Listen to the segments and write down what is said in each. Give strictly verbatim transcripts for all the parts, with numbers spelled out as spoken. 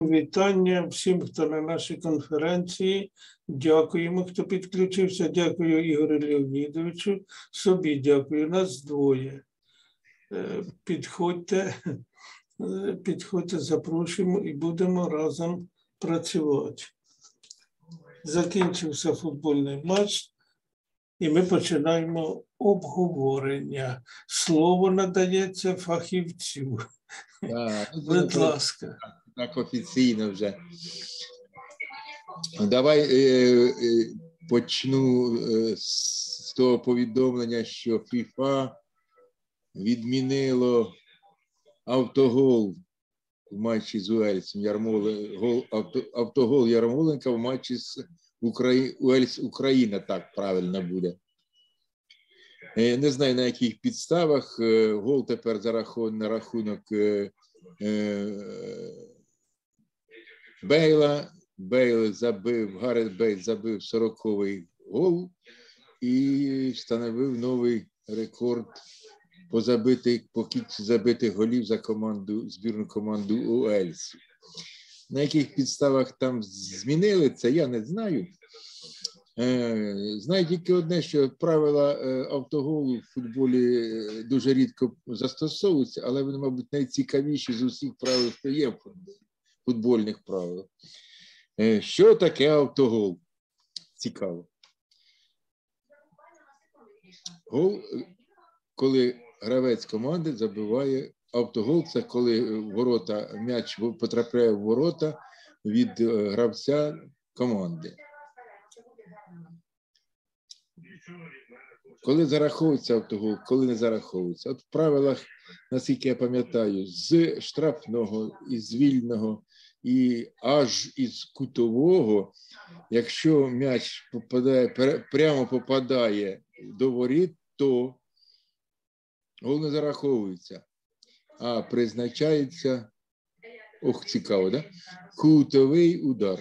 вітання всім, хто на нашій конференції. Дякуємо, хто підключився. Дякую Ігорю Леонідовичу. Собі дякую. Нас двоє. Підходьте, підходьте, запрошуємо і будемо разом працювати. Закінчився футбольний матч, і ми починаємо обговорення. Слово надається фахівцю. Так, Будь ласка. Так офіційно вже. Давай е, е, почну е, з того повідомлення, що ФІФА відмінило автогол в матчі з Уельсом. Ярмоле, авто, автогол Ярмоленка в матчі з Украї... Уельс-Україна, так правильно буде. Е, не знаю, на яких підставах. Е, гол тепер зарахований на рахунок е, е, Бейла. Бейл забив, Гарет Бейл забив сороковий гол і встановив новий рекорд по забитих, по кількості забитих голів за команду, збірну команду Уельсу. На яких підставах там змінили це, я не знаю. Знаю тільки одне, що правила автоголу в футболі дуже рідко застосовуються, але вони, мабуть, найцікавіші з усіх правил, що є в футбольних правилах. Що таке автогол? Цікаво. Гол, коли гравець команди забиває автогол, це коли ворота, м'яч потрапляє в ворота від гравця команди. Коли зараховується автогол, коли не зараховується. От в правилах, наскільки я пам'ятаю, з штрафного, із вільного, і аж із кутового, якщо м'яч попадає, прямо попадає до воріт, то гол не зараховується, а призначається, ох, цікаво, да? Кутовий удар.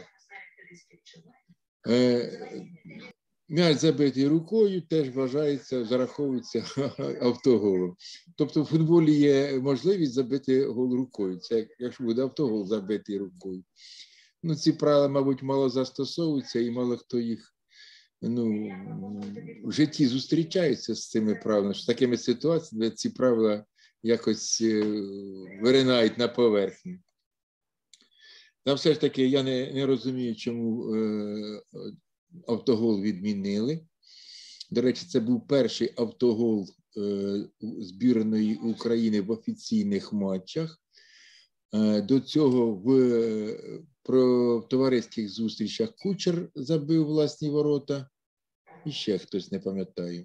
Е, м'яч забитий рукою теж вважається, зараховується автоголом. Тобто в футболі є можливість забити гол рукою. Це якщо буде автогол забитий рукою. Ну, ці правила, мабуть, мало застосовуються і мало хто їх, ну, в житті зустрічається з цими правилами. Що з такими ситуаціями ці правила якось виринають на поверхню. Та все ж таки я не, не розумію, чому е, автогол відмінили. До речі, це був перший автогол е, збірної України в офіційних матчах. Е, до цього в, про, в товариських зустрічах Кучер забив власні ворота. І ще хтось, не пам'ятаю.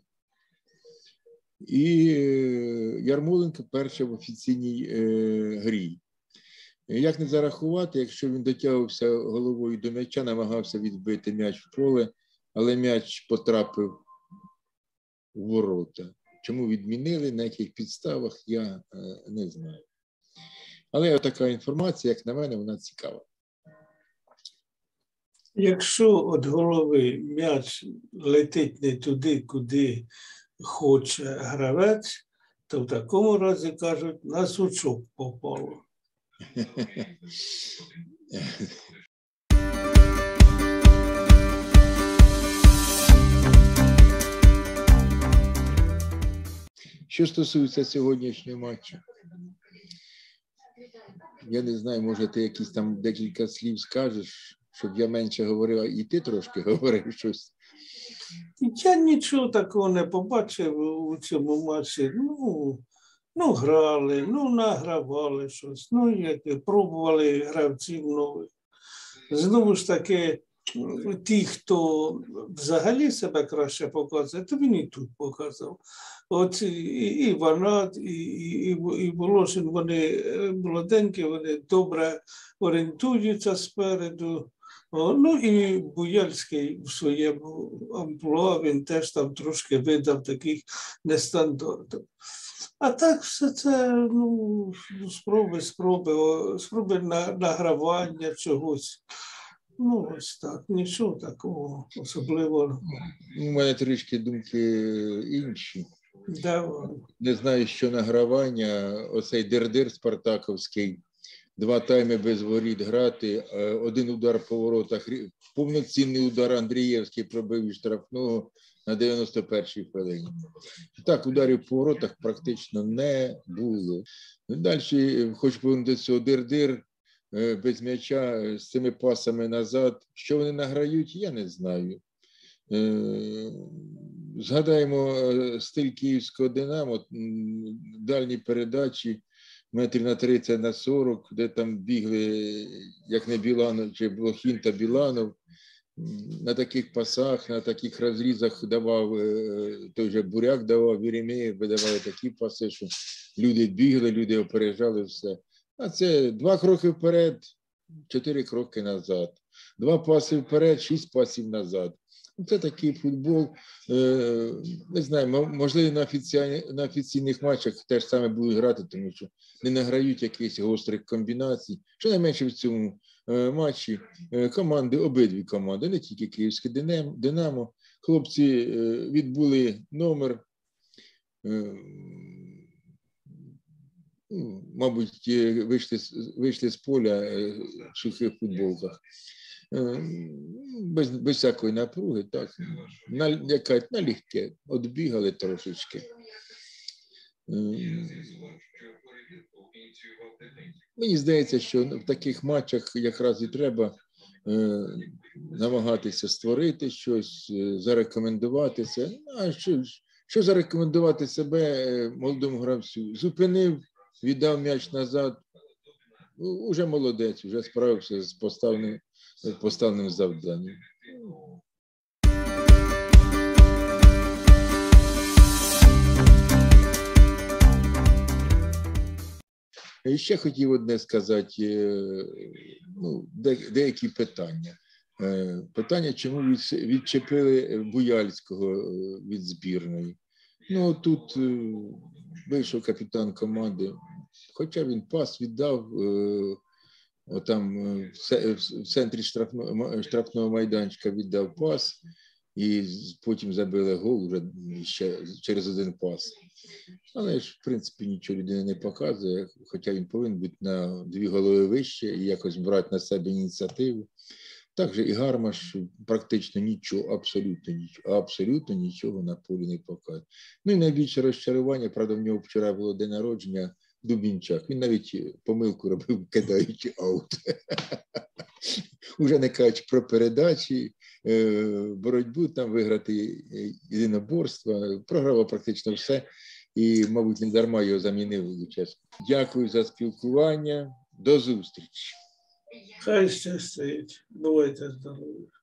І е, Ярмоленко перший в офіційній е, грі. Як не зарахувати, якщо він дотягувався головою до м'яча, намагався відбити м'яч в поле, але м'яч потрапив у ворота. Чому відмінили, на яких підставах, я не знаю. Але така інформація, як на мене, вона цікава. Якщо від голови м'яч летить не туди, куди хоче гравець, то в такому разі, кажуть, на сучок попало. Що стосується сьогоднішнього матчу, я не знаю, може ти якісь там декілька слів скажеш, щоб я менше говорив, і ти трошки говорив щось. Я нічого такого не побачив у цьому матчі. Ну, ну грали, ну награвали щось, ну як пробували гравців нових. Знову ж таки, ті, хто взагалі себе краще показує, то він і тут показав. От і, і Ванат, і, і, і Волошин, вони молоденькі, вони добре орієнтуються спереду. О, ну і Буяльський в своєму амплуа, він теж там трошки видав таких нестандартів. А так все це, ну, спроби, спроби, спроби на, награвання чогось. Ну, ось так, нічого такого особливого. У мене трішки думки інші. Да. Не знаю, що награвання, оцей дир-дир спартаковський, два тайми без воріт грати, один удар по воротах, повноцінний удар Андрієвський пробив із штрафного на дев'яносто першій хвилині. Так, ударів по воротах практично не було. Далі, хоч повернути цього дир-дир, без м'яча, з цими пасами назад. Що вони награють, я не знаю. Згадаємо стиль київського «Динамо», дальні передачі, метрів на тридцять на сорок, де там бігли, як не Біланов, чи Блохін та Біланов. На таких пасах, на таких розрізах давав, той же Буряк давав, Єремєєв видавали такі паси, що люди бігли, люди опережали все. А це два кроки вперед, чотири кроки назад. Два паси вперед, шість пасів назад. Це такий футбол, не знаю, можливо, на, офіці... на офіційних матчах теж саме будуть грати, тому що не награють якихось гострих комбінацій. Щонайменше в цьому матчі команди, обидві команди, не тільки київське «Динамо», хлопці відбули номер, мабуть, вийшли, вийшли з поля в сухих футболках. Без, без всякої напруги, так, на, яка, налегке, відбігали трошечки. Мені здається, що в таких матчах якраз і треба е, намагатися створити щось, зарекомендуватися. А що, що зарекомендувати себе молодому гравцю? Зупинив, віддав м'яч назад, уже молодець, вже справився з поставленим поставленим завданням. І ще хотів одне сказати, ну, деякі питання. Питання, чому відчепили Буяльського від збірної. Ну, тут вийшов капітан команди, хоча він пас віддав, отам в центрі штрафного, штрафного майданчика віддав пас, і потім забили гол вже ще через один пас. Але ж, в принципі, нічого людина не показує, хоча він повинен бути на дві голови вище і якось брати на себе ініціативу. Так же і Гармаш практично нічого, абсолютно нічого, абсолютно нічого на полі не показує. Ну і найбільше розчарування, правда, в нього вчора було день народження, Дубінчак. Він навіть помилку робив, кидаючи аут. Уже не кажучи про передачі, боротьбу, там виграти єдиноборство. Програв практично все. І, мабуть, не дарма його замінили. Дякую за спілкування. До зустрічі. Хай щастить. Бувайте здорові.